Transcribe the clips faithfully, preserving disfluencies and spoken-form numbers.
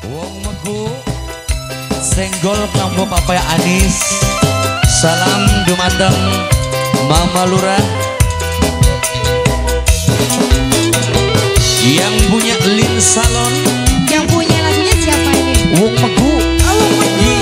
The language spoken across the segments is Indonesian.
Wong Megu senggol kambo Papa Anis. Salam dumateng Mama Lurah yang punya Lin Salon. Yang punya lagunya siapa ini? Wong Megu. Oh, Wong Megu.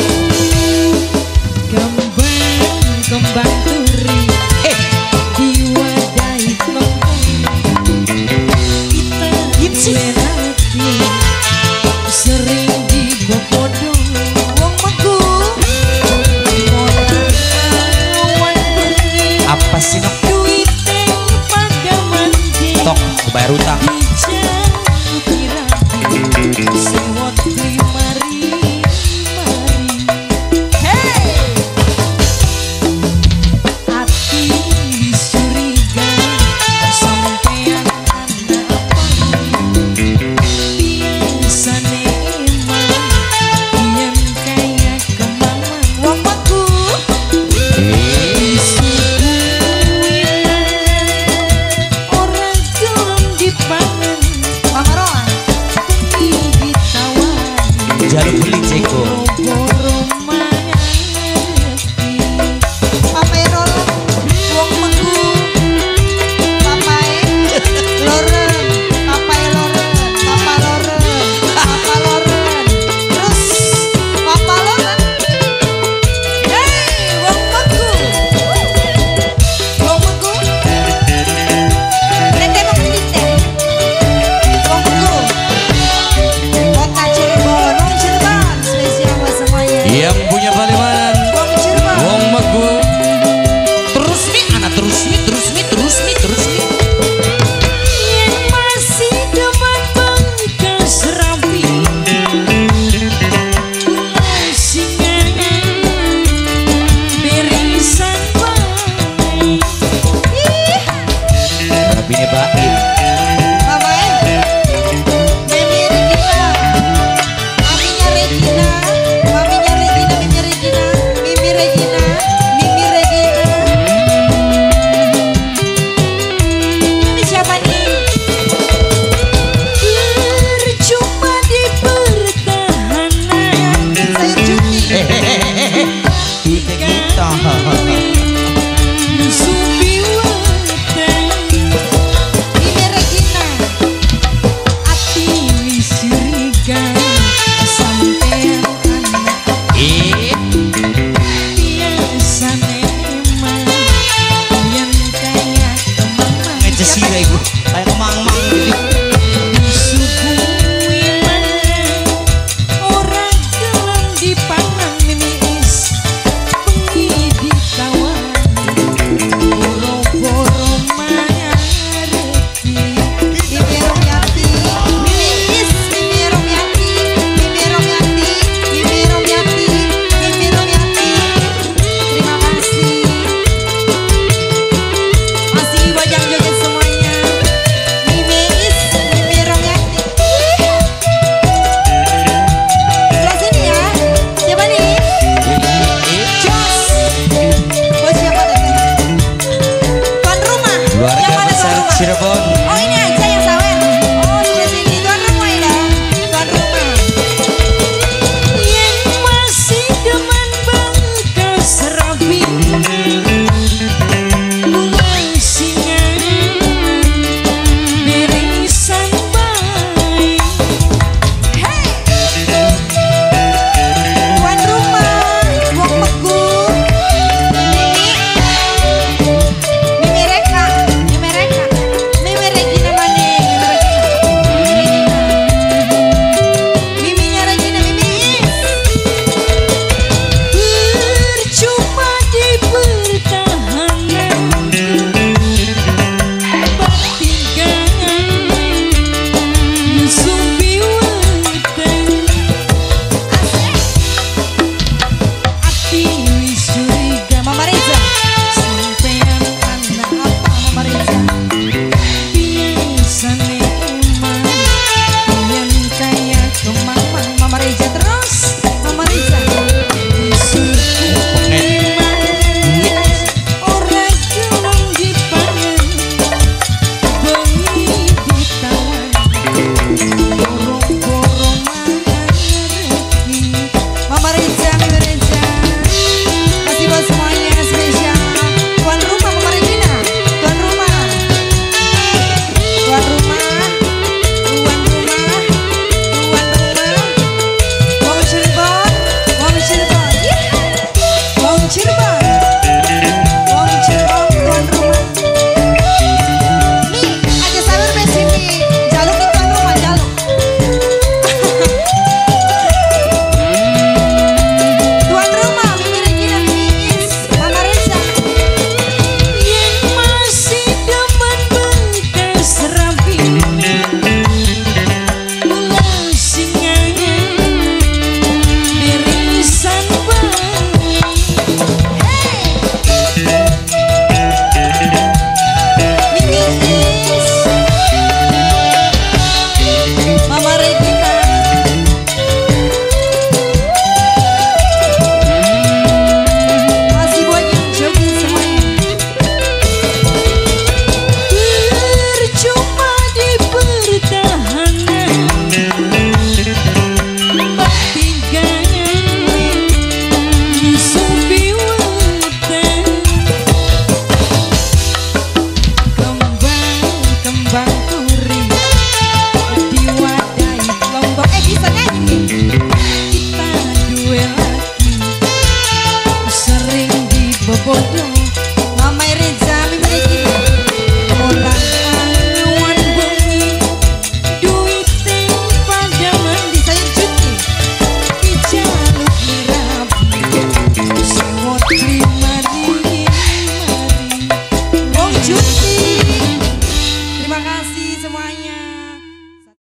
Kembang kembang turi Eh diwadahi lempeng. Kita lelaki sering dibodong. Wong Megu molang awan pergi. apa sih nok? Duit yang pada mandi. Tok bayar utang. Sewot mari mari. Hey, hati disuriga sampean ada apa? Biasane emang yen kaya kemaman. Wong Megu orang gelem dipangan. Pamaroan jaluk beli ceko.